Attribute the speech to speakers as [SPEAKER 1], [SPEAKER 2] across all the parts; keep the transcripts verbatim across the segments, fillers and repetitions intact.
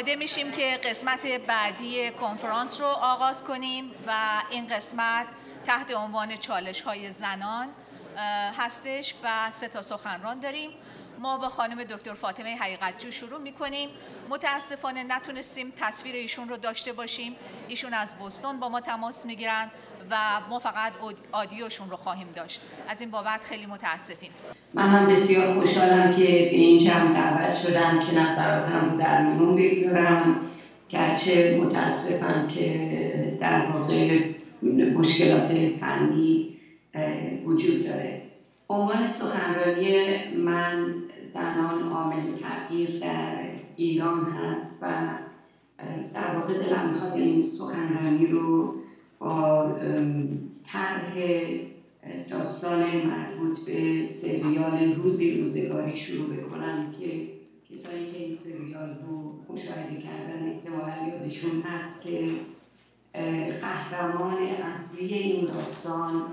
[SPEAKER 1] آماده میشیم که قسمت بعدی کنفرانس رو آغاز کنیم و این قسمت تحت عنوان چالش‌های زنان هستش و سه تا سخنران داریم. ما با خانم دکتر فاطمه حقیقتجو شروع میکنیم. متاسفانه نتونستیم تصویر ایشون رو داشته باشیم. ایشون از بوستون با ما تماس میگیرن و ما فقط آدیوشون رو خواهیم داشت. از این بابت خیلی متاسفیم.
[SPEAKER 2] من هم بسیار خوشحالم که به این جمع دعوت شدم که نظراتم رو در میون بگذارم، گرچه متاسفم که در واقع مشکلات فنی وجود داره. عنوان سخنرانی من زنان عامل تغییر در ایران هست و در واقع دلم میخواد این سخنرانی رو با طرح داستان مربوط به سریال روزی روزگاری شروع بکنم که کسانی که این سریال رو مشاهده کردن احتمالاً یادشون هست که قهرمان اصلی این داستان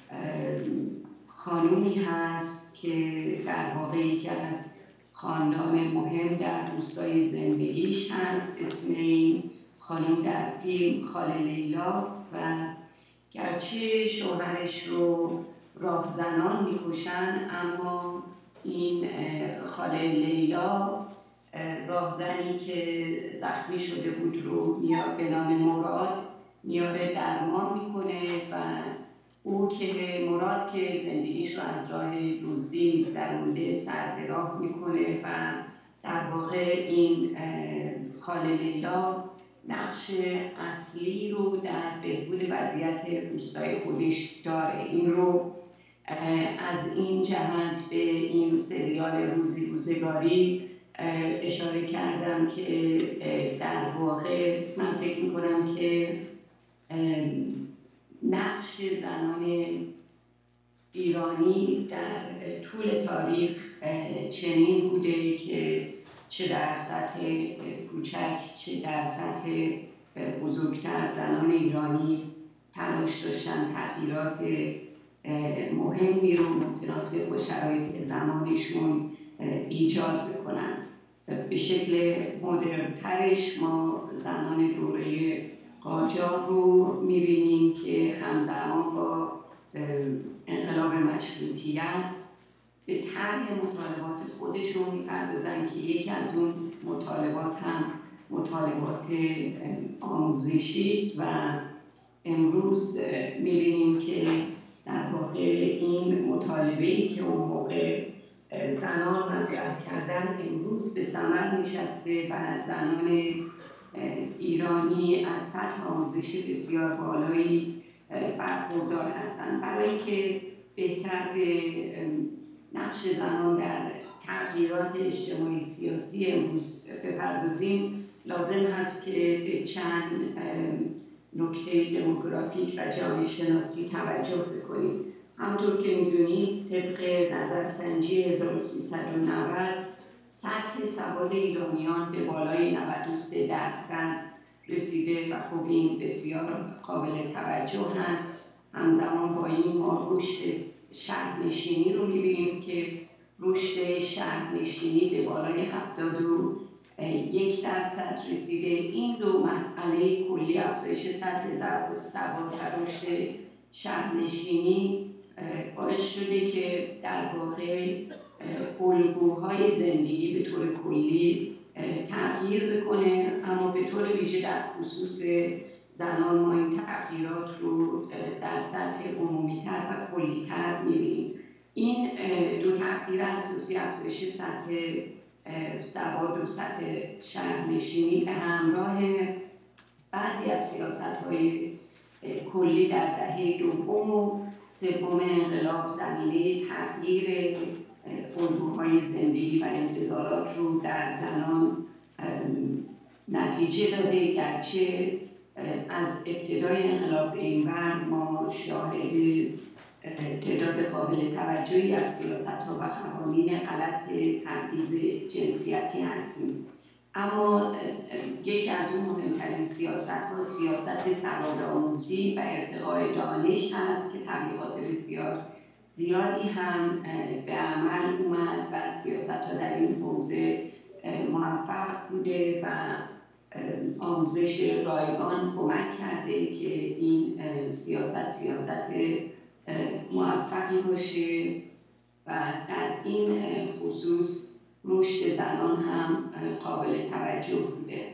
[SPEAKER 2] خانومی هست که در واقع یکی از خاندان مهم در روستای زندگیش هست. اسم این خانم در فیلم خاله لیلاست و گرچه شوهرش رو راهزنان میکشن، اما این خاله لیلا راهزنی که زخمی شده بود رو میاد به نام مراد میاره درمان میکنه و او که مراد که زندگیش رو از راه دزدی میگذرونده سر به راه میکنه و در واقع این خاله لیلا نقش اصلی رو در بهبود وضعیت روستای خودش داره. این رو از این جهت به این سریال روزی روزگاری اشاره کردم که در واقع من فکر میکنم که نقش زنان ایرانی در طول تاریخ چنین بوده که چه در سطح کوچک چه در سطح بزرگتر زنان ایرانی تلاش داشتن تغییرات مهمی رو متناسب با شرایط زمانشون ایجاد بکنن. به شکل مدرن‌ترش ما زنان دوره قاجار رو می‌بینیم که همزمان با انقلاب مشروطیت به طرح مطالبات خودشون می‌پردازن که یکی از اون مطالبات هم مطالبات آموزشی است و امروز می‌بینیم که در واقع این مطالبه‌ای که اون موقع زنان مطرح کردن امروز به ثمر نشسته و زنان ایرانی از سطح آموزشی بسیار بالایی برخوردار هستند. برای اینکه بهتر به نقش زنان در تغییرات اجتماعی سیاسی امروز بپردازیم، لازم هست که به چند نکته دموگرافیک و جامعه شناسی توجه بکنیم. همونطور که میدونید طبق نظرسنجی هزار و سیصد و نود سطح سواد ایرانیان به بالای نود و سه درصد رسیده و خب این بسیار قابل توجه هست. همزمان با این ما رشد شهرنشینی رو می‌بینیم که رشد شهرنشینی به بالای هفتاد و یک درصد رسیده. این دو مسئله کلی افزایش سطح سواد و رشد شهرنشینی باعث شده که در واقع الگوهای زندگی به طور کلی تغییر بکنه، اما به طور ویژه در خصوص زنان ما این تغییرات رو در سطح عمومی‌تر و کلی‌تر می‌بینیم. این دو تغییر اساسی افزایش سطح سواد و سطح شهرنشینی به همراه بعضی از سیاست‌های کلی در دهه دوم و سوم انقلاب زمینه تغییر الگوهای زندگی و انتظارات رو در زنان نتیجه داده، گرچه از ابتدای انقلاب به این ور ما شاهد تعداد قابل توجهی از سیاست‌ها و قوانین غلط تبعیض جنسیتی هستیم. اما یکی از اون مهمترین سیاست‌ها سیاست سواد آموزی و ارتقای دانش هست که تبلیغات بسیار زیادی هم به عمل اومد و سیاست‌ها در این حوزه موفق بوده و آموزش رایگان کمک کرده که این سیاست سیاست موفقی باشه و در این خصوص رشد زنان هم قابل توجه بوده.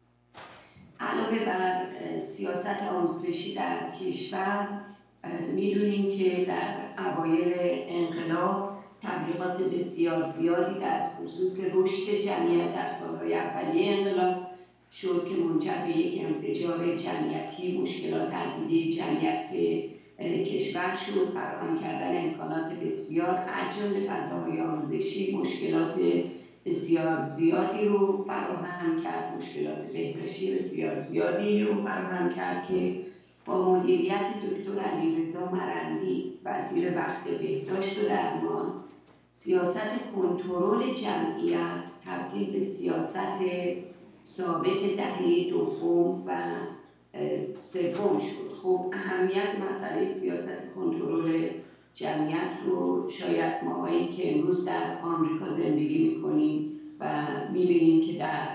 [SPEAKER 2] علاوه بر سیاست آموزشی در کشور می‌دونیم که در اوایل انقلاب تبلیغات بسیار زیادی در خصوص رشد جمعیت در سالهای اولیه انقلاب شد که منجر به یک انفجار جمعیتی، مشکلات عدیده جمعیت کشور شد، فراهم کردن امکانات بسیار از جمله فضاهای آموزشی مشکلات بسیار زیادی رو فراهم کرد، مشکلات بهداشتی بسیار زیادی رو فراهم کرد که با مدیریت دکتر علیرضا مرندی وزیر وقت بهداشت و درمان سیاست کنترل جمعیت تبدیل به سیاست ثابت دهه دوم و سوم شد. خب اهمیت مسئله سیاست کنترل جمعیت رو شاید ماهایی که امروز در آمریکا زندگی میکنیم و میبینیم که در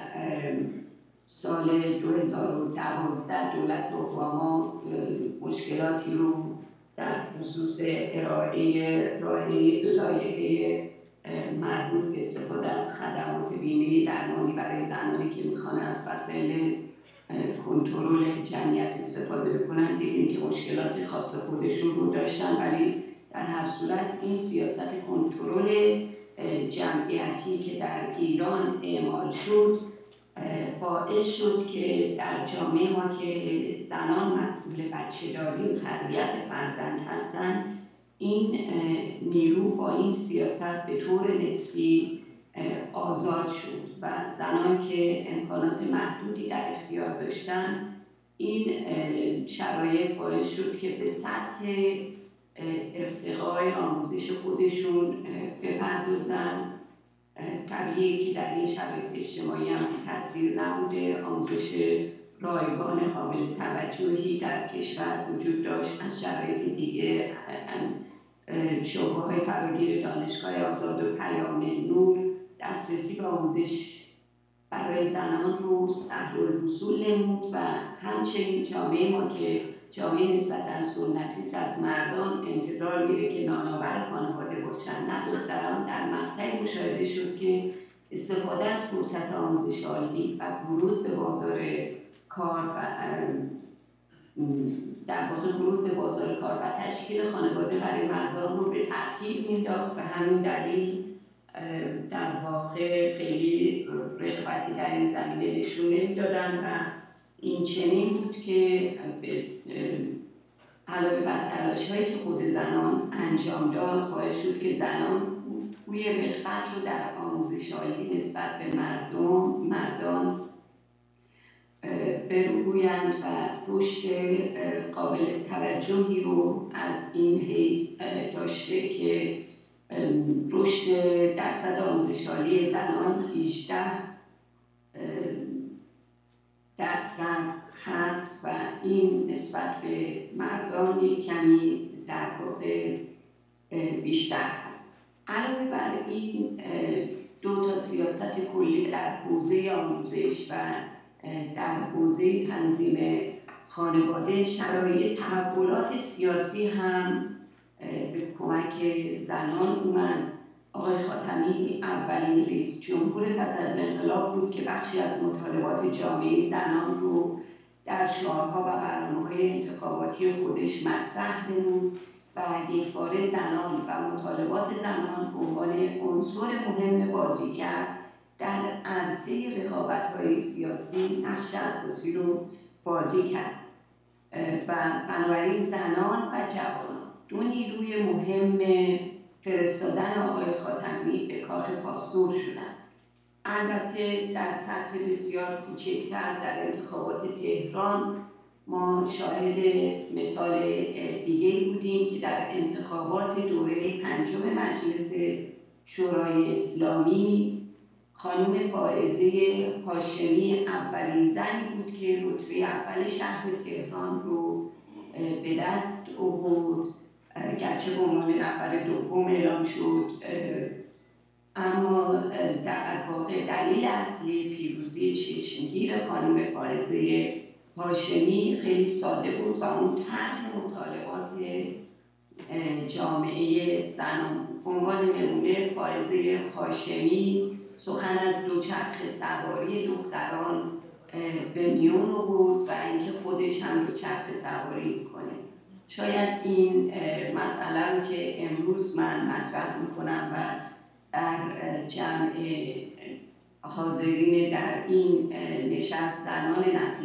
[SPEAKER 2] سال دو هزار و دوازده دولت اوباما مشکلاتی رو در خصوص ارائه راه لایحه مربوط به استفاده از خدمات بیمه درمانی برای زنانی که میخوان از وسایل کنترل جمعیت استفاده بکنن، دیدیم که مشکلات خاص خودشون رو داشتن، ولی در هر صورت این سیاست کنترل جمعیتی که در ایران اعمال شد باعث شد که در جامعه ما که زنان مسئول بچه‌داری و تربیت فرزند هستند، این نیرو با این سیاست به طور نسبی آزاد شد و زنان که امکانات محدودی در اختیار داشتن، این شرایط باعث شد که به سطح ارتقای آموزش خودشون بپردازن. طبیعی که در این شرایط اجتماعی هم تاثیر نبوده، آموزش رایگان قابل توجهی در کشور وجود داشت. از شرایط دیگه شعبه‌های فراگیر دانشگاه آزاد و پیام نور دسترسی به آموزش برای زنان رو سهل الوصول نمود و همچنین جامعه ما که جامعه نسبتاً سنتی از مردان انتظار میره که نانآور خانواده باشن، نه دختران، در مقطعی مشاهده شد که استفاده از فرصت آموزش عالی و ورود به بازار کار و در واقع ورود به بازار کار و تشکیل خانواده برای مردان رو به تأخیر مینداخت و همین دلیل در واقع خیلی رغبتی در این زمینه نشون نمیدادن و این چنین بود که علاوه بر تلاش‌هایی که خود زنان انجام داد باعث شد که زنان بوی رغبت رو در آموزش عالی نسبت به مردم مردان بروبویند و رشد قابل توجهی رو از این حیث داشته که رشد درصد آموزش عالی زنان هجده درصد هست و این نسبت به مردان کمی در واقع بیشتر هست. علاوه بر این دو تا سیاست کلی در حوزه آموزش و در حوزه تنظیم خانواده شرایط تحولات سیاسی هم به کمک زنان اومد. آقای خاتمی اولین رئیس جمهور پس از انقلاب بود که بخشی از مطالبات جامعه زنان رو در شعارها و برنامه‌های انتخاباتی خودش مطرح نمود و یکباره زنان و مطالبات زنان به عنوان عنصر مهم بازیگر در عرصه رقابت‌های سیاسی نقش اساسی رو بازی کرد و بنابراین زنان و جوانان دو نیروی مهم فرستادن آقای خاتمی به کاخ پاستور شدند. البته در سطح بسیار کوچکتر در انتخابات تهران ما شاهد مثال دیگه بودیم که در انتخابات دوره پنجم مجلس شورای اسلامی خانم فائزه هاشمی اولین زنی بود که رتبه اول شهر تهران رو به دست آورد، گرچه به عنوان نفر دوم اعلام شد اما در واقع دلیل اصلی پیروزی چشمگیر خانم فائزه هاشمی خیلی ساده بود و اون طرح مطالبات جامعه زنان. به عنوان نمونه فائزه هاشمی سخن از دوچرخه سواری دختران به میون آورد و اینکه خودش هم دوچرخه سواری میکنه. شاید این مسئله رو که امروز من مطرح میکنم و در جمع حاضرین در این نشست زنان نسل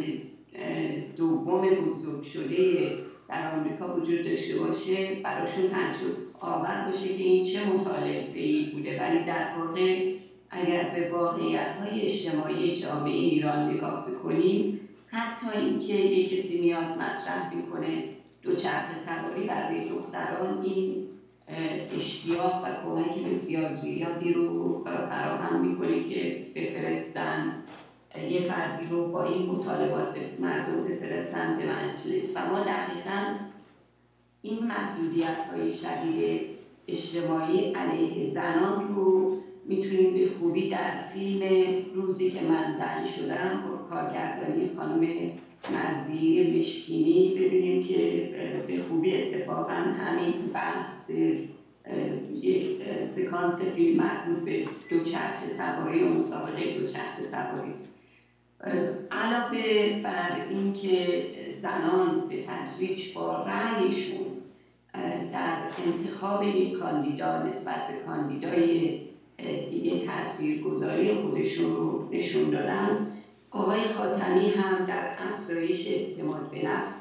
[SPEAKER 2] دوم بزرگ شده در آمریکا وجود داشته باشه، براشون تعجب آور باشه که این چه مطالبه‌ای بوده. ولی در واقع اگر به واقعیت‌های اجتماعی جامعه ایران نگاه بکنیم، حتی اینکه یک کسی میاد مطرح میکنه دوچرخه سواری برای دختران، این اشتیاق و کمک بسیار زیادی رو فراهم میکنه که بفرستن یه فردی رو با این مطالبات به مردم بفرستن به مجلس. و ما دقیقاً این محدودیت‌های شدید اجتماعی علیه زنان رو میتونیم به خوبی در فیلم روزی که من زن شدم با کارگردانی خانم مرضیه مشکینی ببینیم که به خوبی اتفاقاً همین بحث یک سکانس فیلم مربوط به دوچرخه سواری و مسابقه دوچرخه سواری است. علاوه بر اینکه زنان به تدریج با رأیشون در انتخاب یک کاندیدا نسبت به کاندیدای دیگه تاثیرگذاری خودشون رو نشون دادن، آقای خاتمی هم در افزایش اعتماد به نفس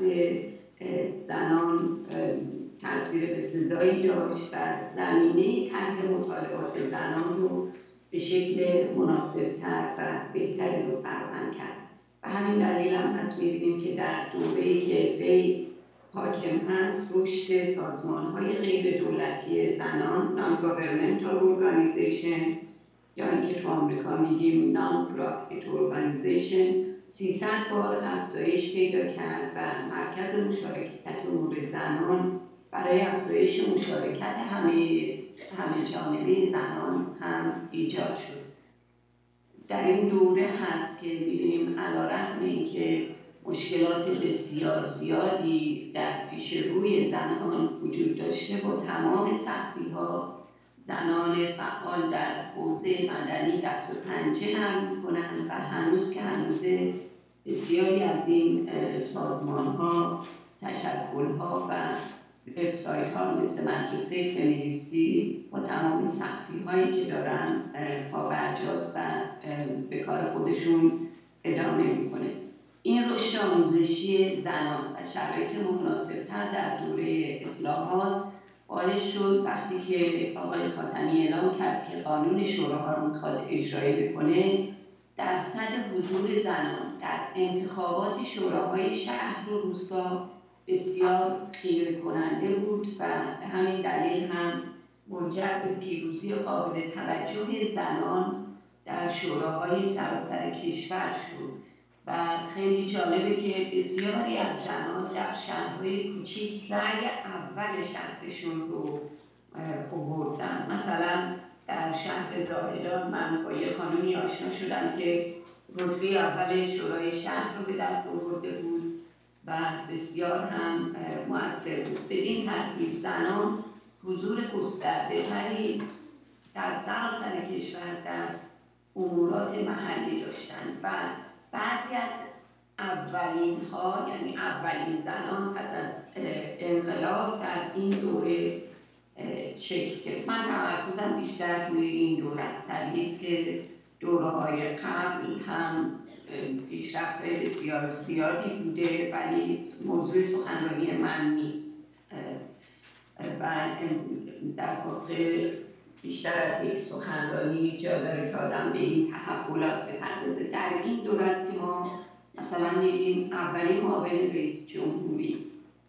[SPEAKER 2] زنان تاثیر بسزایی داشت و زمینه طرح مطالبات زنان رو به شکل مناسبتر و بهتری رو فراهم کرد. و همین دلیل هم هست می‌بینیم که در دوره‌ای که وی حاکم هست رشد سازمان‌های غیر دولتی زنان non-governmental organization یا اینکه تو آمریکا میگیم non-profit organization سیصد بار افزایش پیدا کرد و مرکز مشارکت امور زنان برای افزایش مشارکت همه همه جانبه زنان هم ایجاد شد. در این دوره هست که می‌بینیم علیرغم اینکه مشکلات بسیار زیادی در پیش روی زنان وجود داشته، با تمام سختی‌ها زنان فعال در حوزه مدنی دست و پنجه نرم می‌کنند و هنوز که هنوز بسیاری از این سازمان‌ها، تشکل‌ها و وبسایت‌ها مثل مدرسه فمینیستی با تمام سختی‌هایی که دارن پابرجاست و به کار خودشون ادامه می‌کنه. این رشد آموزشی زنان و شرایط مناسب‌تر در دوره اصلاحات باعث شد وقتی که آقای خاتمی اعلام کرد که قانون شوراها رو می‌خواد اجرایی بکنه، درصد حضور زنان در انتخابات شوراهای شهر و روستا بسیار خیره کننده بود و به همین دلیل هم منجر به پیروزی قابل توجه زنان در شوراهای سراسر کشور شد. و خیلی جالبه که بسیاری از زنان در شهرهای کوچیک رأی اول شهرشون رو آوردن. مثلا در شهر زاهدان من با یه خانومی آشنا شدم که رتبه اول شورای شهر رو به دست آورده بود و بسیار هم مؤثر بود. بدین ترتیب زنان حضور گسترده تری در سراسر کشور در امورات محلی داشتند و بعضی از اولین ها، یعنی اولین زنان پس از انقلاب در این دوره شکل گرفت. من تمرکزم بیشتر روی این دوره است، طبیعیست که دوره‌های قبل هم پیشرفت‌های بسیار زیادی بوده ولی موضوع سخنرانی من نیست و در واقع بیشتر از یک سخنرانی جا داره که آدم به این تحولات بپردازه. در این دوره است که ما مثلا می‌بینیم اولین معاون رئیس جمهوری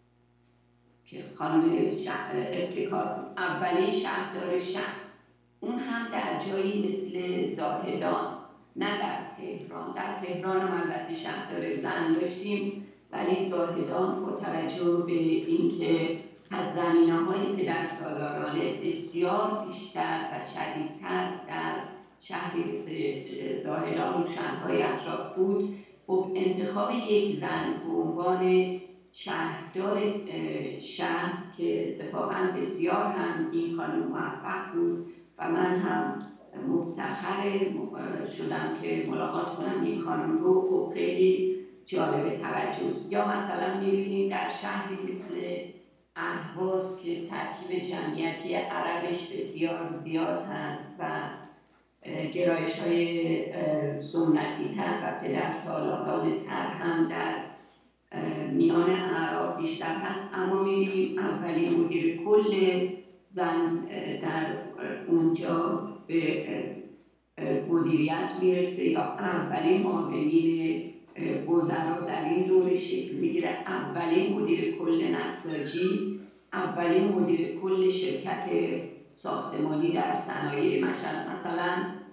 [SPEAKER 2] که خانم ابتکار، اولین شهردار شهر، اون هم در جایی مثل زاهدان، نه در تهران. در تهران هم البته شهردار زن داشتیم ولی زاهدان با توجه به اینکه پس زمینه‌های پدرسالارانه بسیار بیشتر و شدیدتر در شهری مثل زاهدان و شهرهای اطراف بود. خب انتخاب یک زن به عنوان شهردار شهر که اتفاقا بسیار هم این خانم موفق بود و من هم مفتخر شدم که ملاقات کنم این خانم رو، خب خیلی جالب توجه است. یا مثلا می‌بینیم در شهری مثل اهواز که ترکیب جمعیتی عربش بسیار زیاد هست و گرایش های سنتی تر و پدرسالارانه تر هم در میان اعراب بیشتر هست، اما می‌بینیم اولین مدیر کل زن در اونجا به مدیریت میرسه یا اولین معاونین وزرا در این دوره شکل میگیره، اولین مدیر کل نساجی، اولین مدیر کل شرکت ساختمانی در صنایع مشهد. مثلا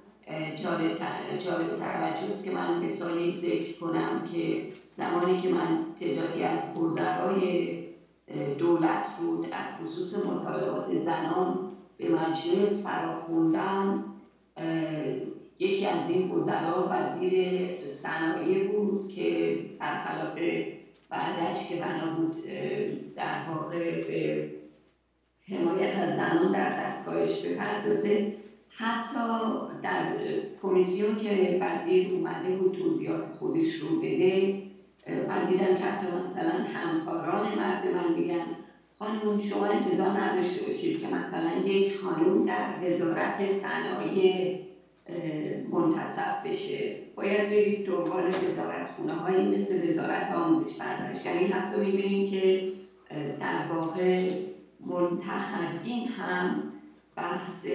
[SPEAKER 2] جالب توجه است که من مثالی ذکر کنم که زمانی که من تعدادی از وزرای دولت رو در خصوص مطالبات زنان به مجلس فراخوندم، یکی از این وزرا وزیر صنایع بود که برخلاف بعدش که بنا بود در واقع به حمایت از زنان در دستگاهش بپردازه. حتی در کمیسیون که وزیر اومده بود توضیحات خودش رو بده، من دیدم که حتی مثلا همکاران مرد من میگن خانم شما انتظار نداشته باشید که مثلا یک خانم در وزارت صنایع منتصب بشه، باید برید دنبال وزارتخونه هایی مثل وزارت آموزش پرورش. یعنی حتی میبینیم که در واقع منتخبین هم بحث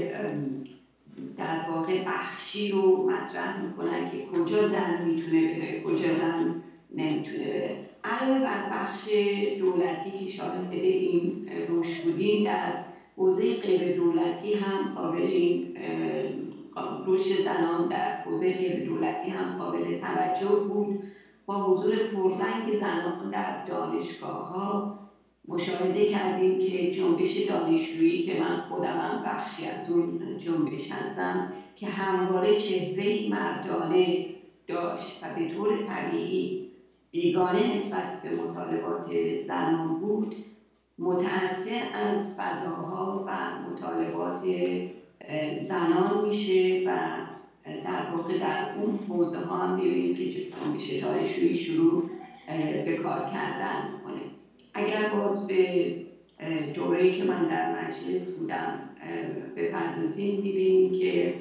[SPEAKER 2] در واقع بخشی رو مطرح میکنن که کجا زن میتونه بره، کجا زن نمیتونه بره. علاوه بر بخش دولتی که شاهد این رشد بودیم، در حوزه غیر دولتی هم قابل این رشد زنان در حوزه غیر دولتی هم قابل توجه بود. با حضور پررنگ زنان در دانشگاه‌ها مشاهده کردیم که جنبش دانشجویی که من خودم هم بخشی از اون جنبش هستم که همواره چهره‌ای مردانه داشت و به طور طبیعی بیگانه نسبت به مطالبات زنان بود، متأثر از فضاها و مطالبات زنان میشه و در واقع در اون حوزه ها هم می‌بینیم که جنبش دانشجویی شروع به کار کردن کنه. اگر باز به دوره‌ای که من در مجلس بودم بپردازیم، می‌بینیم که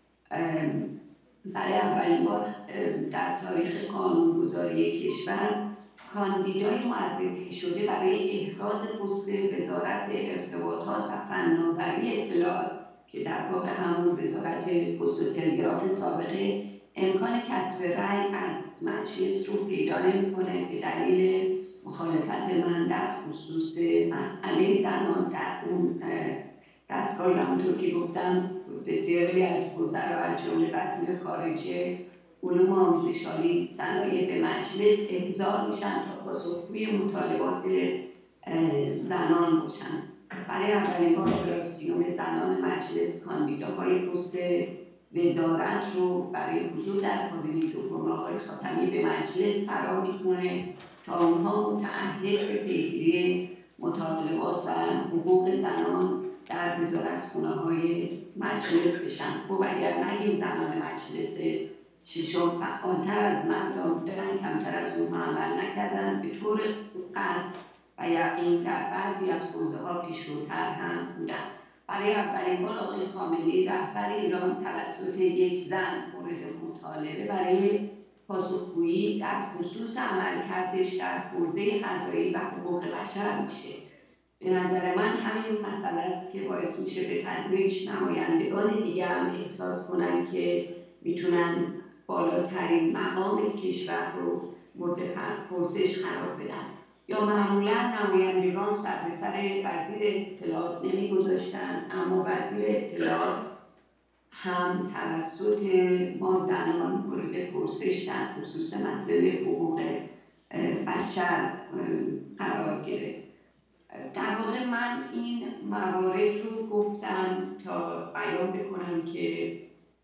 [SPEAKER 2] برای اولین بار در تاریخ قانونگذاری کشور کاندیدای معرفی شده برای احراز پست وزارت ارتباطات و فناوری اطلاعات که در واقع همون وزارت پست و تلگراف سابقه امکان کسب رأی از مجلس رو پیدا نمی‌کنه به دلیل مخالفت من در خصوص مسئله زنان در اون دستگاه. همونطور که گفتم بسیاری از وزرا از جمله وزیر خارجه، علوم آموزش عالی، صنایع به مجلس احضار میشن تا پاسخگوی مطالبات زنان باشن. برای اولین بار فراکسیون زنان مجلس کاندیداهای پست وزارت رو برای حضور در کابینه دوم آقای خاتمی به مجلس فرا میخونه تا اونها متعهد به پیگیری مطالبات و حقوق زنان در وزارتخونه‌های مجلس بشن. خب اگر نگیم زنان مجلس ششم فعالتر از مردان بودن، کمتر از اونها عمل نکردن، به طور قطع و یقین در بعضی از حوزه‌ها پیشروتر هم بودن. برای اولین بار آقای خامنه‌ای رهبر ایران توسط یک زن مورد مطالبه برای پاسخگویی در خصوص عملکردش در حوزه قضایی و حقوق بشر میشه. به نظر من همین مسئله است که باعث میشه به تدریج نمایندگان دیگه هم احساس کنن که میتونن بالاترین مقام کشور رو مورد پرسش قرار بدن. یا معمولا نمایندگان سر به سر وزیر اطلاعات نمیگذاشتن، اما وزیر اطلاعات هم توسط ما زنان مورد پرسش در خصوص مسئله حقوق بشر قرار گرفت. در واقع من این موارد رو گفتم تا بیان بکنم که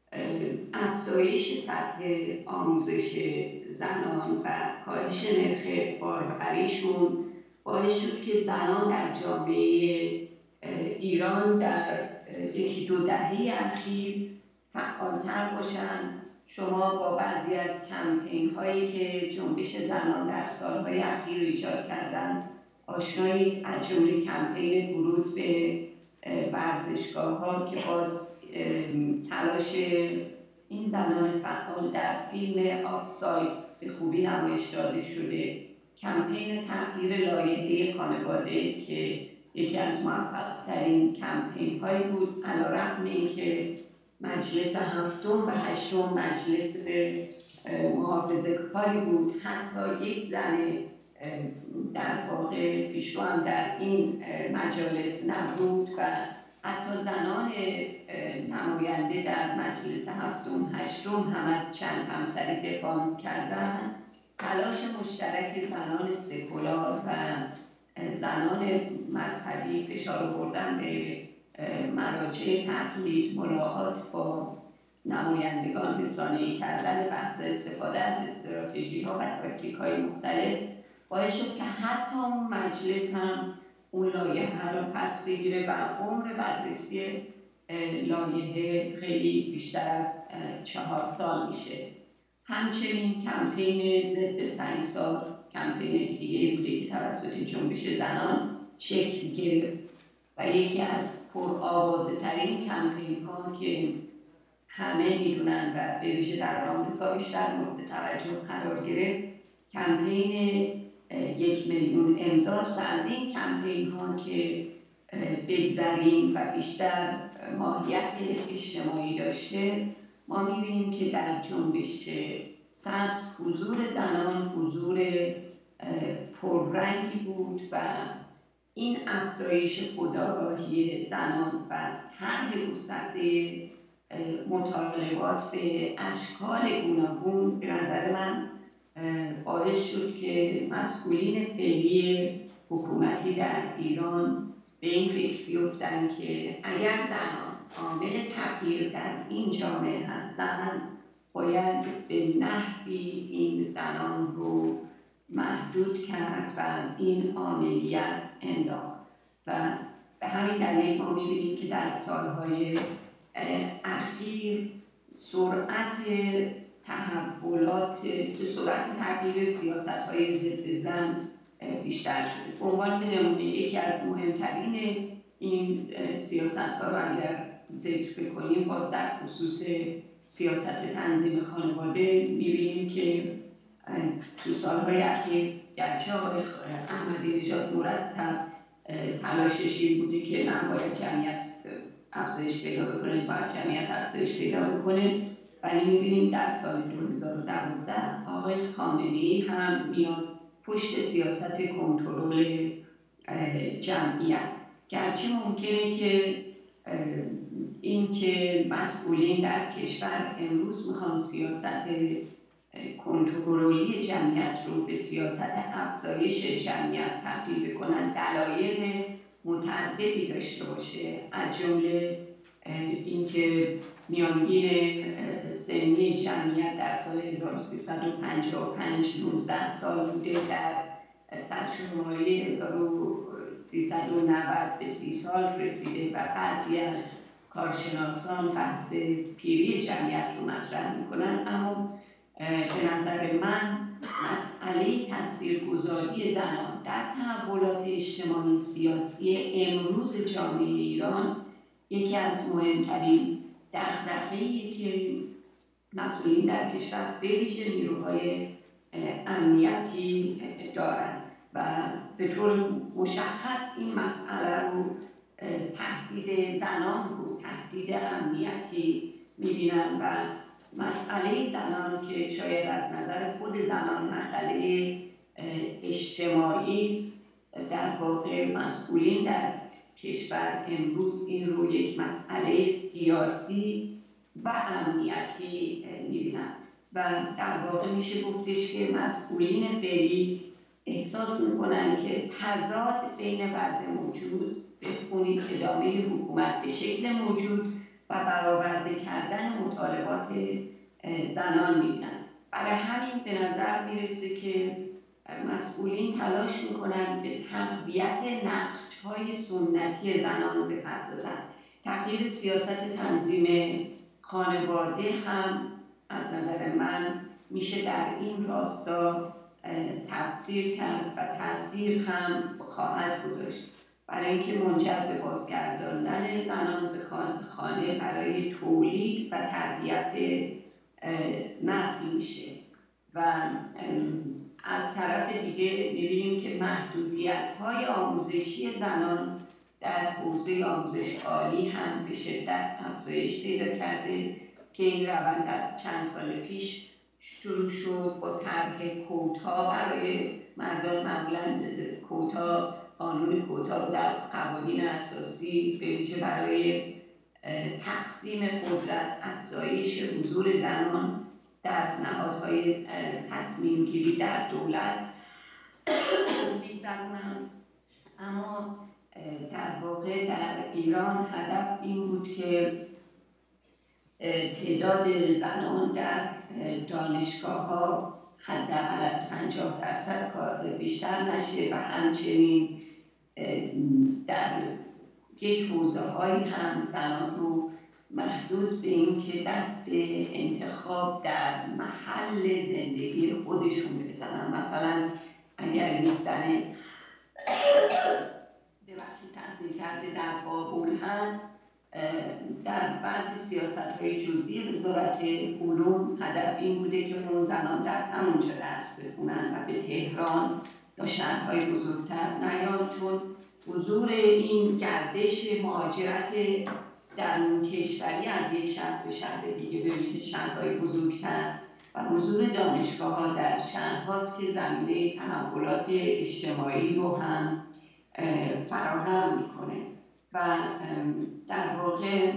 [SPEAKER 2] افزایش سطح آموزش زنان و کاهش نرخ باربریشون باعث شد که زنان در جامعه ایران در یکی دو دهه اخیر فعالتر باشند. شما با بعضی از کمپین هایی که جنبش زنان در سالهای اخیر ایجاد کردن آشنایید، از جمله کمپین ورود به ورزشگاه ها که باز تلاش این زنان فعال در فیلم آفساید به خوبی نمایش داده شده، کمپین تغییر لایحه خانواده که یکی از موفق‌ترین کمپین هایی بود، علی‌رغم اینکه مجلس هفتم و هشتم مجلس محافظه‌کاری بود، حتی یک زن در واقع پیشرو هم در این مجالس نبود و حتی زنان نماینده در مجلس هفتم هشتم هم از چند همسری دفاع کردن. تلاش مشترک زنان سکولار و زنان مذهبی فشار آوردن به مراجع تقلید، ملاقات با نمایندگان، رسانه‌ای کردن بحث استفاده از استراتژی ها و تاکتیک های مختلف باعث شد که حتی اون مجلس هم اون لایحه رو پس بگیره و عمر بررسی لایحه خیلی بیشتر از چهار سال میشه. همچنین کمپین ضد سنگسار کمپین دیگه بوده که توسط جنبش زنان شکل گرفت و یکی از پرآوازه ترین کمپین ها که همه میدونن و به ویژه در آمریکا بیشتر مورد توجه قرار گرفت کمپین یک میلیون امضاست. و از این کمپین ها که بگذریم و بیشتر ماهیت اجتماعی داشته، ما میبینیم که در جنبش سبز حضور زنان حضور پررنگی بود و این افزایش خودآگاهی زنان و طرح گسترده مطالبات به اشکال گوناگون به نظر من باعث شد که مسئولین فعلی حکومتی در ایران به این فکر بیفتن که اگر زنان عامل تغییر در این جامعه هستند باید به نحوی این زنان رو محدود کرد و از این عاملیت انداخت و به همین دلیل ما می‌بینیم که در سالهای اخیر سرعت تحولات سرعت تغییر سیاست‌های ضد زن بیشتر شده. به عنوان نمونه یکی از مهمترین این سیاست‌ها رو اگر ذکر بکنیم باز در خصوص سیاست تنظیم خانواده می‌بینیم که تو سالهای اخیر گرچه آقای احمدی نژاد مرتب تلاشش این بوده که نباید جمعیت افزایش پیدا بکنه، باید جمعیت افزایش پیدا بکنه، ولی می‌بینیم در سال دو هزار و دوازده آقای خامنه‌ای هم میاد پشت سیاست کنترل جمعیت. گرچه ممکنه که این که مسئولین در کشور امروز میخوان سیاست کنترلی جمعیت رو به سیاست افزایش جمعیت تبدیل بکنن دلایل متعددی داشته باشه، از جمله اینکه میانگین سنی جمعیت در سال هزار و سیصد و پنجاه و پنج نوزده سال بوده، در سرشماری هزار و سیصد و نود به سی سال رسیده و بعضی از کارشناسان بحث پیری جمعیت رو مطرح میکنن. اما به نظر من مسئله تاثیرگذاری زنان در تحولات اجتماعی سیاسی امروز جامعه ایران یکی از مهمترین دغدغه‌ایه که مسئولین در کشور به ویژه نیروهای امنیتی دارند و به طور مشخص این مسئله رو تهدید زنان رو تهدید امنیتی می‌بینن و مسئله زنان که شاید از نظر خود زنان مسئله اجتماعی است، در واقع مسئولین در کشور امروز این رو یک مسئله سیاسی و امنیتی می‌بینن و در واقع میشه گفتش که مسئولین فعلی احساس میکنن که تضاد بین وضع موجود بخونید ادامه حکومت به شکل موجود و برآورده کردن مطالبات زنان میبینن. برای همین به نظر میرسه که مسئولین تلاش میکنن به تقویت نقش‌های سنتی زنان بپردازند. تغییر سیاست تنظیم خانواده هم از نظر من میشه در این راستا تفسیر کرد و تأثیر هم خواهد گذاشت، برای اینکه منجر به بازگرداندن زنان به خانه برای تولید و تربیت نسل میشه. و از طرف دیگه می‌بینیم که محدودیت‌های آموزشی زنان در حوزه آموزش عالی هم به شدت افزایش پیدا کرده که این روند از چند سال پیش شروع شد با طرح کوتا برای مردان. معمولاً کوتا، قانون کوتا در قوانین اساسی به ویژه برای تقسیم قدرت، افزایش حضور زنان در نهادهای تصمیم گیری در دولت می‌گذرونند. اما در واقع در ایران هدف این بود که تعداد زنان در دانشگاه‌ها حداقل از پنجاه درصد بیشتر نشه و همچنین در یک حوزه‌هایی هم زنان رو محدود به این که دست به انتخاب در محل زندگی خودشون بزنن. مثلا اگر یک زن ببخشید تحصیل کرده در بابل هست، در بعضی سیاست‌های جزئی وزارت علوم هدف این بوده که اون زنان در همونجا درس بخونن و به تهران یا شهرهای بزرگتر نیان، چون حضور این گردش مهاجرت در کشوری از یک شهر به شهر دیگه به ویژه شهرهای بزرگتر و حضور دانشگاه‌ها در شهرهاست که زمینه تحولات اجتماعی رو هم فراهم میکنه. و در واقع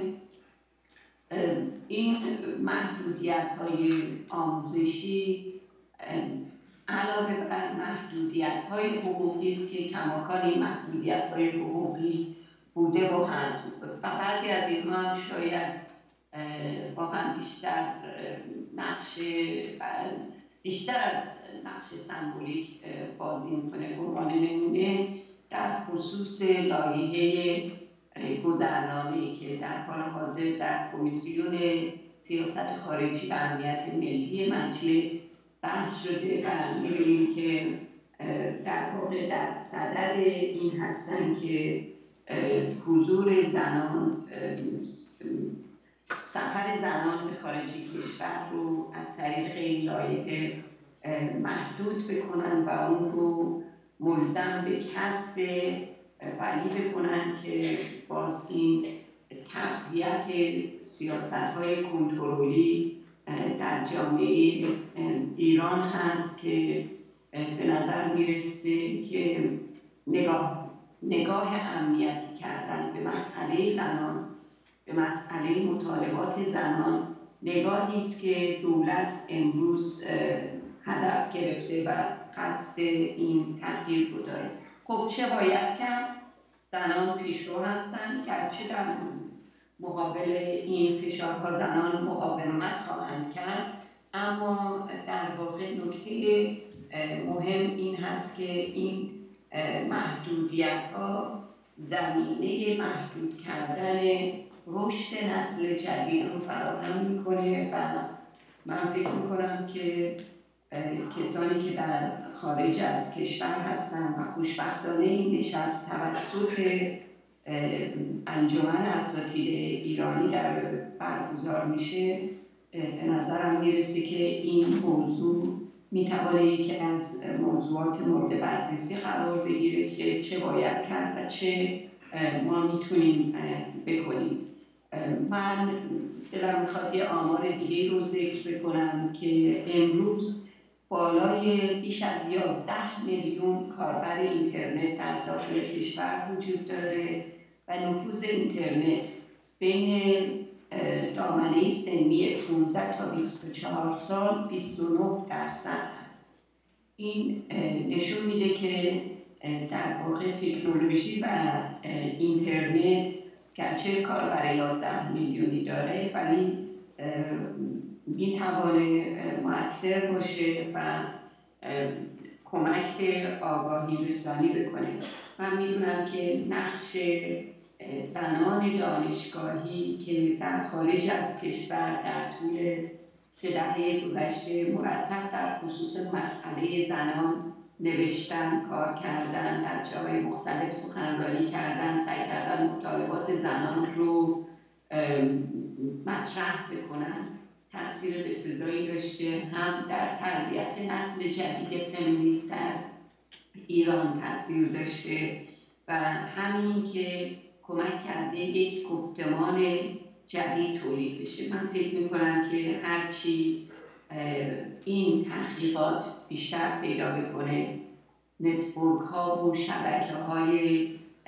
[SPEAKER 2] این محدودیت‌های آموزشی علاوه بر محدودیت‌های حقوقی است که کماکان این محدودیت‌های حقوقی بوده و هست و بعضی از اینها هم شاید واقعا بیشتر نقش بیشتر از نقش سمبولیک بازی میکنه. به عنوان نمونه در خصوص لایحه گذرنامه‌ای که در حال حاضر در کمیسیون سیاست خارجی و امنیت ملی مجلس بحث شده و می‌بینیم که در واقع در صدد این هستن که حضور زنان، سفر زنان به خارج کشور رو از طریق این لایحه محدود بکنن و اون رو ملزم به کسب ولی بکنن که باز این تقویت سیاست‌های کنترلی در جامعه ایران هست که به نظر میرسه که نگاه نگاه امنیتی کردن به مسئله زنان، به مسئله مطالبات زنان نگاهی است که دولت امروز هدف گرفته و قصد این تغییر رو داره. خب چه باید کرد؟ زنان پیشرو هستند، گرچه در مقابل این فشارها زنان مقاومت خواهند کرد، اما در واقع نکته مهم این هست که این محدودیت‌ها زمینه محدود کردن رشد نسل جدید رو فراهم می‌کنه و من فکر می‌کنم که کسانی که در خارج از کشور هستند و خوشبختانه این نشست توسط انجمن اساتید ایرانی در برگزار میشه، به نظرم میرسه که این موضوع میتوانه یکی از موضوعات مورد بررسی قرار بگیره که چه باید کرد و چه ما میتونیم بکنیم. من دلم میخواد یه آمار دیگه رو ذکر بکنم که امروز بالای بیش از یازده میلیون کاربر اینترنت در داخل کشور وجود داره و نفوذ اینترنت بین دامنه سنی پانزده تا بیست و چهار سال بیست و نه درصد هست. این نشون میده که در واقع تکنولوژی و اینترنت گرچه کار برای یازده میلیونی داره ولی میتوانه مؤثر باشه و کمک به آگاهی رسانی بکنه. من میدونم که نقش زنان دانشگاهی که در خارج از کشور در طول سه دهه گذشته مرتب در خصوص مسئله زنان نوشتن، کار کردن، در جاهای مختلف سخنرانی کردن، سعی کردن مطالبات زنان رو مطرح بکنن، تأثیر بسزایی داشته. هم در تربیت نسل جدید فمینیست در ایران تأثیر داشته و همین که کمک کرده یک گفتمان جدید تولید بشه. من فکر میکنم که هرچی این تحقیقات بیشتر پیدا بکنه، نتورک ها و شبکه های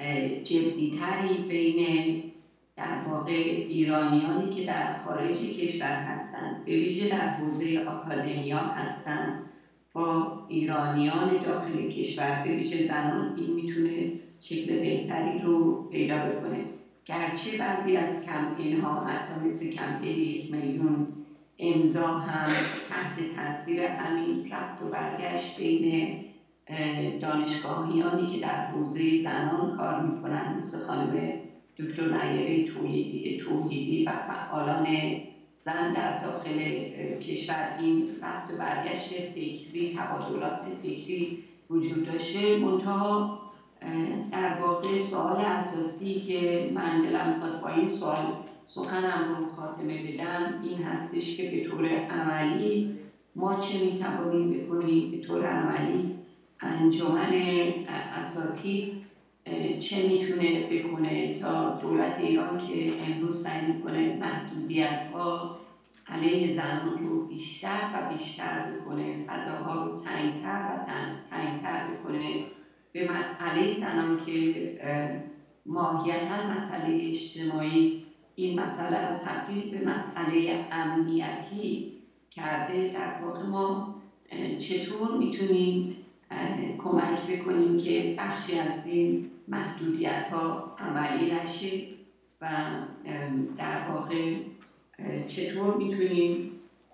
[SPEAKER 2] جدیتری بین در واقع ایرانیانی که در خارج کشور هستند، به ویژه در حوزه آکادمیا هستند، با ایرانیان داخل کشور، به ویژه زنان، این میتونه شکل بهتری رو پیدا بکنه. گرچه بعضی از کمپین ها حتی مثل کمپین یک میلیون امضا هم تحت تاثیر همین رفت و برگشت بین دانشگاهیانی که در حوزه زنان کار میکنن مثل خانم دکتر نیره توحیدی, توحیدی و فعالان زن در داخل کشور این رفت و برگشت فکری، تبادلات فکری وجود داشته. منتها در واقع سوال اساسی که من دلم می‌خواد با این سوال سخنم رو خاتمه بدم این هستش که به طور عملی ما چه میتوانیم بکنیم، به طور عملی انجمن اساتید چه میتونه بکنه تا دولت ایران که امروز سعی میکنه محدودیت‌ها علیه زنان رو بیشتر و بیشتر بکنه، فضاها رو تنگ‌تر و تنگ‌تر بکنه، به مسئله زنان که ماهیتاً مسئله اجتماعی است، این مسئله رو تبدیل به مسئله امنیتی کرده. در واقع ما چطور میتونیم کمک بکنیم که بخشی از این محدودیت‌ها عملی نشه و در واقع چطور میتونیم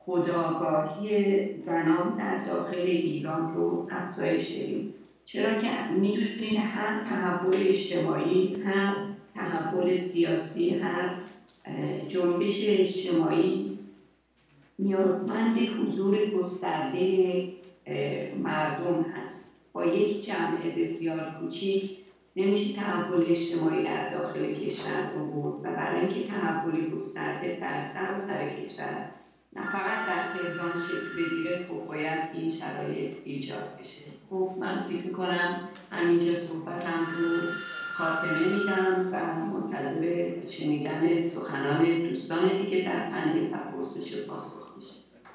[SPEAKER 2] خودآگاهی زنان در داخل ایران رو افزایش بدیم. چرا که میدونید هم تحول اجتماعی، هم تحول سیاسی، هم جنبش اجتماعی نیازمند حضور گسترده مردم هست. با یک جمع بسیار کوچیک نمیشه تحول اجتماعی در داخل کشور رو بود و برای اینکه تحول گسترده در سراسر کشور نه فقط در تهران شکل بگیره، خب باید این شرایط ایجاد بشه. خب من فکر کنم همینجا صحبتم رو خاتمه میدم و منتظر شنیدن سخنان دوستان دیگه در پنل و پرسش و پاسخ میشه.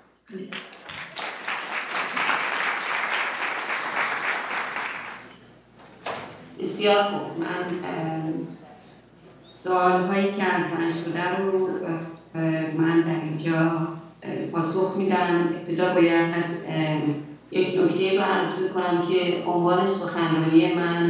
[SPEAKER 2] بسیار خوب. من سوال‌هایی که از من شده رو من در اینجا پاسخ میدم. ابتدا باید از یک نکته رو عرض بکنم که عنوان سخنرانی من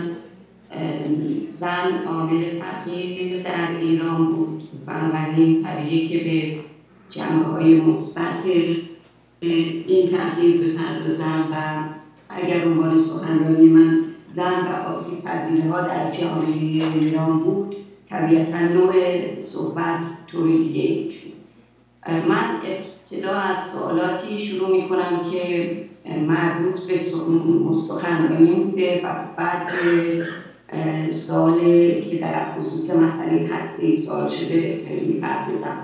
[SPEAKER 2] زن عامل تغییر در ایران بود، بنابراین طبیعیه که به جنبه‌های مثبت این تغییر بپردازم و اگر عنوان سخنرانی من زن و آسیب پذیرها در جامعه ایران بود، طبیعتاً نوع صحبت طور دیگه بود. من ابتدا از سوالاتی شروع می کنم که مربوط به سخنرانی بوده و بعد سوالی که در خصوص مسئله هسته سوال شده می پردازم.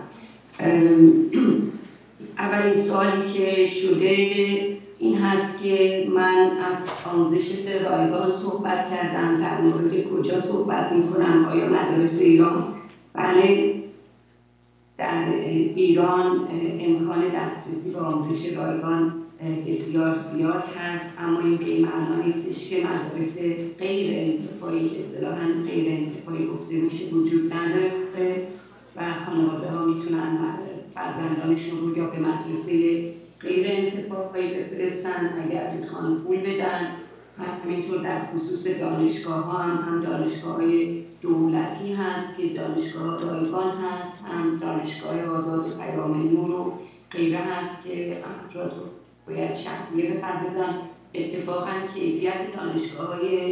[SPEAKER 2] اولین سوالی که شده این هست که من از آموزش رایگان صحبت کردم، در مورد کجا صحبت می کنم، آیا مدارس ایران؟ بله، در ایران امکان دسترسی به آموزش رایگان بسیار زیاد هست، اما این به این معنا نیستش که مدارس غیر انتفاعی که اصطلاحاً غیر انتفاعی گفته میشه وجود نداره و خانواده ها میتونن فرزندانشون رو یا به مدرسه غیر انتفاعی بفرستن اگر میخوان پول بدن. همینطور در خصوص دانشگاه ها هم, هم دانشگاه های دولتی هست که دانشگاه رایگان هست، هم دانشگاه آزاد و پیام نور و غیره هست که افراد باید شخصیه بپردازن. اتفاقا کیفیت دانشگاه های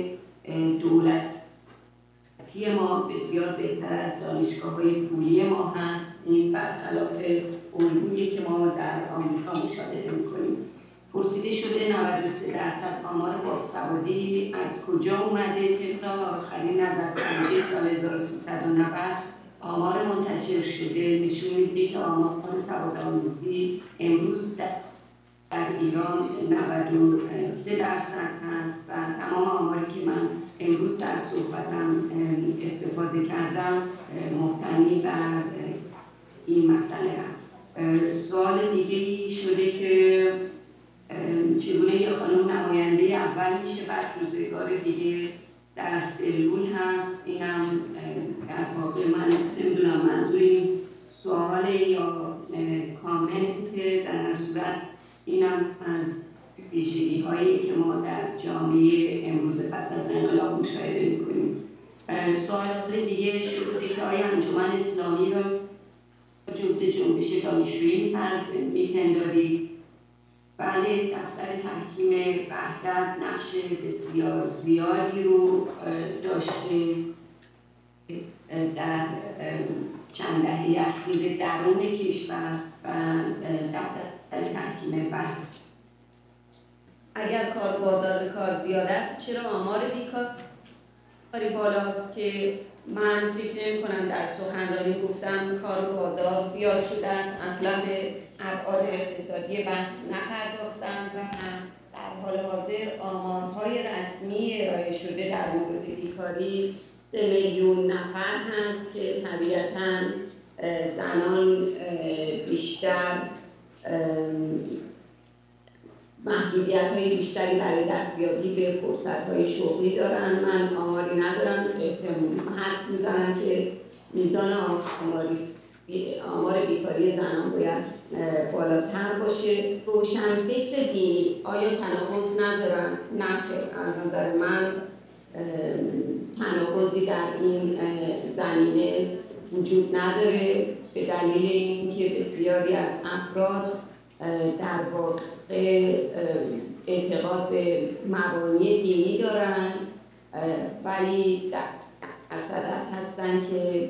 [SPEAKER 2] دولتی ما بسیار بهتر از دانشگاه های پولی ما هست. این برخلاف الگویی که ما در آمریکا مشاهده میکنیم. پرسیده شده نود و سه درصد آمار باسوادی از کجا اومده؟ طبق آخرین نظرسنجی سال هزار و سیصد و نود آمار منتشر شده نشون میده که آمار سوادآموزی امروز در ایران نود و سه درصد هست و تمام آماری که من امروز در صحبتم استفاده کردم مبتنی بر این مسئله هست. سوال دیگه شده که چگونه یه خانم نماینده اول میشه بعد روزگار دیگه در سلول هست. اینم در واقع من نمیدونم منظور این سوال یا کامنته. در هر صورت اینم از ویژگی هایی که ما در جامعه امروز پس از انقلاب مشاهده میکنیم. سوال دیگه شده که آیا انجمن اسلامی را جزء جنبش دانشجویی میپندارید؟ بله، دفتر تحکیم وحدت نقش بسیار زیادی رو داشته در چند دهه اخیر درون کشور و دفتر تحکیم وحدت. اگر کار بازار کار زیاد است چرا آمار بیکاری بالاست؟ که من فکر نمی کنم در سخنرانی گفتم کار بازار زیاد شده است، اصلا به ابعاد اقتصادی بحث نپرداختم و در حال حاضر آمارهای رسمی ارائه شده در مورد بیکاری سه میلیون نفر هست که طبیعتاً زنان بیشتر محدودیت‌های بیشتری برای دستیابی به فرصت‌های شغلی دارن. من آماری ندارم، حدس می‌زنم که میزان آماری آمار بیکاری زنان باید بالاتر باشه. روشنفکر دینی آیا تناقض ندارن؟ نه خیر، از نظر من تناقضی در این زمینه وجود نداره، به دلیل اینکه بسیاری از افراد در واقع اعتقاد به مبانی دینی دارن ولی در صدت هستن که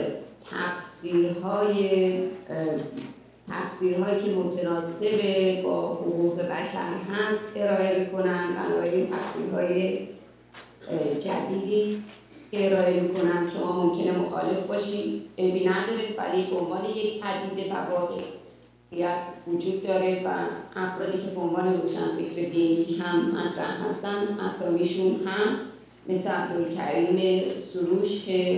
[SPEAKER 2] تفسیرهای تفسیرهایی که متناسب با حقوق بشر هست ارائه میکنن. بنابراین تفسیرهای جدیدی ارائه میکنن شما ممکنه مخالف باشید، عیبی نداره، ولی به عنوان یک پدیده و واقعیت وجود داره و افرادی که به عنوان روشنفکر دینی هم مطرح هستن اسامیشون هست، مثل عبدالکریم سروش که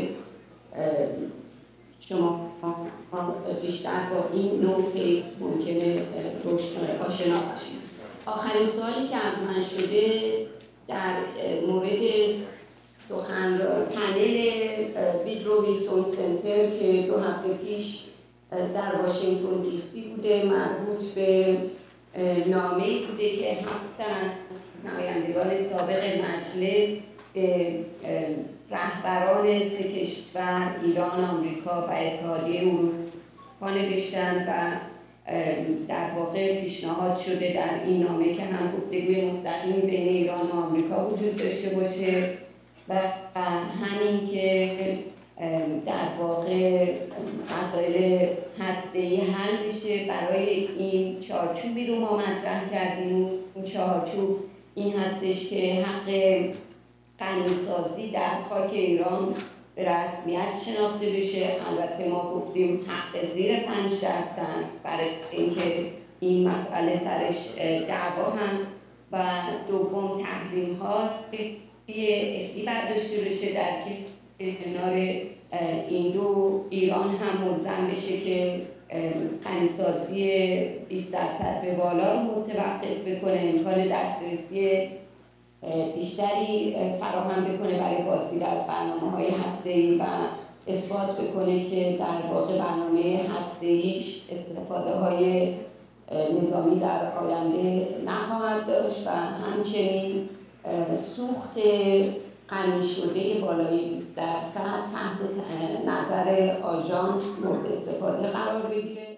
[SPEAKER 2] شما بیشتر با این نوع فکر ممکنه آشنا باشید. آخرین سوالی که از من شده در مورد سخن پنل ویدرو ویلسون سنتر که دو هفته پیش در واشنگتن دی سی بوده، مربوط به نامه‌ای بوده که هفت از نمایندگان سابق مجلس به رهبران سه کشور ایران، آمریکا و اتحادیه اروپا نوشتن و در واقع پیشنهاد شده در این نامه که هم گفتگوی مستقیم بین ایران و آمریکا وجود داشته باشه و همین که در واقع مسائل هسته‌ای حل بشه. برای این چارچوبی رو ما مطرح کردیم. این چارچوب این هستش که حق غنیسازی در خاک ایران به رسمیت شناخته بشه. البته ما گفتیم حق زیر پنج درصد برای اینکه این مسئله سرش دعوا هست و دوم تحریم ها اختی برداشته بشه در کنار این دو ایران هم ملزم بشه که غنیسازی بیست درصد به بالا رو متوقف بکنه، امکان دسترسی بیشتری فراهم بکنه برای بازدید از برنامه‌های هسته‌ای و اثبات بکنه که در واقع برنامه هسته‌ایش استفاده‌های نظامی در آینده نخواهد داشت و همچنین سوخت غنی شده بالای بیست درصد تحت نظر آژانس مورد استفاده قرار بگیره.